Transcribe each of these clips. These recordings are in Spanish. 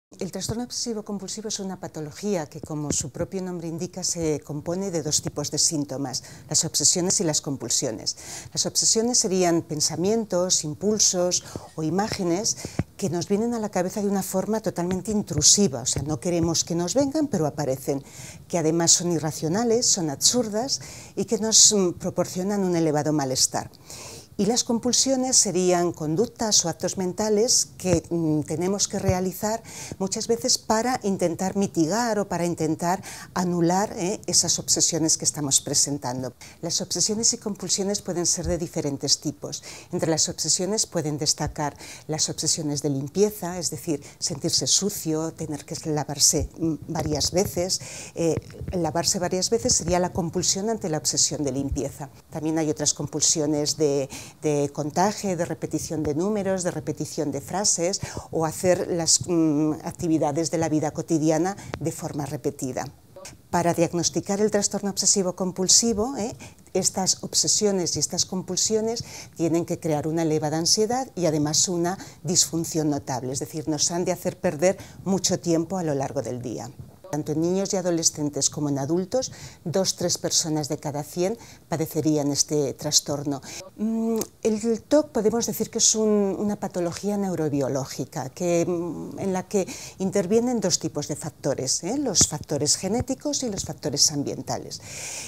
El trastorno obsesivo compulsivo es una patología que, como su propio nombre indica, se compone de dos tipos de síntomas, las obsesiones y las compulsiones. Las obsesiones serían pensamientos, impulsos o imágenes que nos vienen a la cabeza de una forma totalmente intrusiva, o sea, no queremos que nos vengan, pero aparecen, que además son irracionales, son absurdas y que nos proporcionan un elevado malestar. Y las compulsiones serían conductas o actos mentales que tenemos que realizar muchas veces para intentar mitigar o para intentar anular esas obsesiones que estamos presentando. Las obsesiones y compulsiones pueden ser de diferentes tipos. Entre las obsesiones pueden destacar las obsesiones de limpieza, es decir, sentirse sucio, tener que lavarse varias veces. Lavarse varias veces sería la compulsión ante la obsesión de limpieza. También hay otras compulsiones de contaje, de repetición de números, de repetición de frases o hacer las actividades de la vida cotidiana de forma repetida. Para diagnosticar el trastorno obsesivo compulsivo, estas obsesiones y estas compulsiones tienen que crear una elevada ansiedad y además una disfunción notable, es decir, nos han de hacer perder mucho tiempo a lo largo del día. Tanto en niños y adolescentes como en adultos, 2-3 personas de cada 100 padecerían este trastorno. El TOC podemos decir que es una patología neurobiológica en la que intervienen dos tipos de factores, los factores genéticos y los factores ambientales.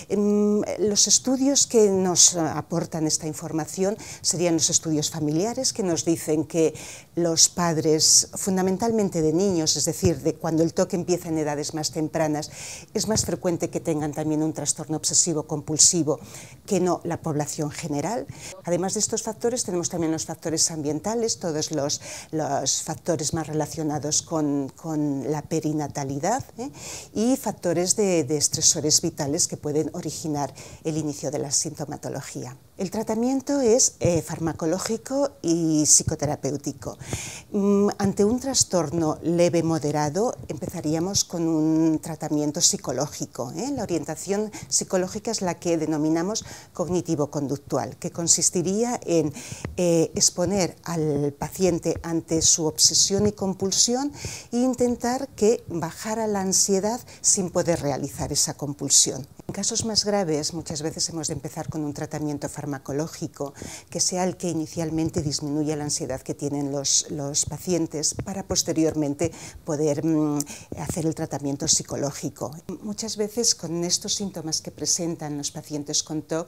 Los estudios que nos aportan esta información serían los estudios familiares, que nos dicen que los padres, fundamentalmente de niños, es decir, de cuando el TOC empieza en edades más tempranas, es más frecuente que tengan también un trastorno obsesivo compulsivo que no la población general. Además de estos factores tenemos también los factores ambientales, todos los factores más relacionados con la perinatalidad y factores de estresores vitales que pueden originar el inicio de la sintomatología. El tratamiento es farmacológico y psicoterapéutico. Ante un trastorno leve moderado empezaríamos con un tratamiento psicológico. La orientación psicológica es la que denominamos cognitivo-conductual, que consistiría en exponer al paciente ante su obsesión y compulsión e intentar que bajara la ansiedad sin poder realizar esa compulsión. En casos más graves, muchas veces hemos de empezar con un tratamiento farmacológico que sea el que inicialmente disminuya la ansiedad que tienen los pacientes para posteriormente poder hacer el tratamiento psicológico. Muchas veces con estos síntomas que presentan los pacientes con TOC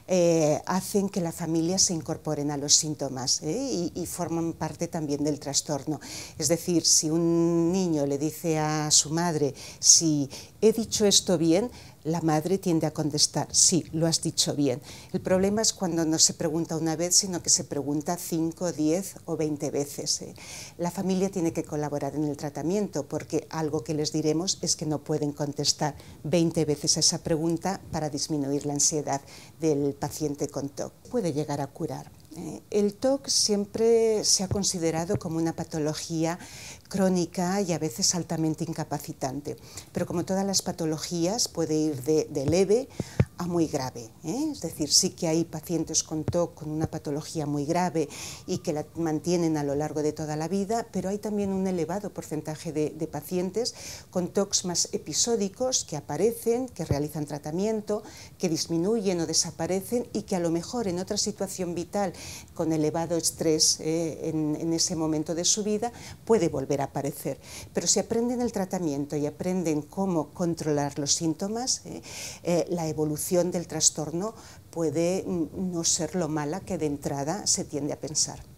hacen que la familia se incorporen a los síntomas y forman parte también del trastorno. Es decir, si un niño le dice a su madre, si he dicho esto bien, la madre tiende a contestar, sí, lo has dicho bien. El problema es cuando no se pregunta una vez, sino que se pregunta 5, 10 o 20 veces. La familia tiene que colaborar en el tratamiento porque algo que les diremos es que no pueden contestar 20 veces a esa pregunta para disminuir la ansiedad del paciente con TOC. Puede llegar a curar. El TOC siempre se ha considerado como una patología crónica y a veces altamente incapacitante, pero como todas las patologías puede ir de leve a muy grave. Es decir, sí que hay pacientes con TOC con una patología muy grave y que la mantienen a lo largo de toda la vida, pero hay también un elevado porcentaje de pacientes con TOCs más episódicos que aparecen, que realizan tratamiento, que disminuyen o desaparecen y que a lo mejor en otra situación vital con elevado estrés en ese momento de su vida puede volver a aparecer. Pero si aprenden el tratamiento y aprenden cómo controlar los síntomas, la evolución del trastorno puede no ser lo mala que de entrada se tiende a pensar.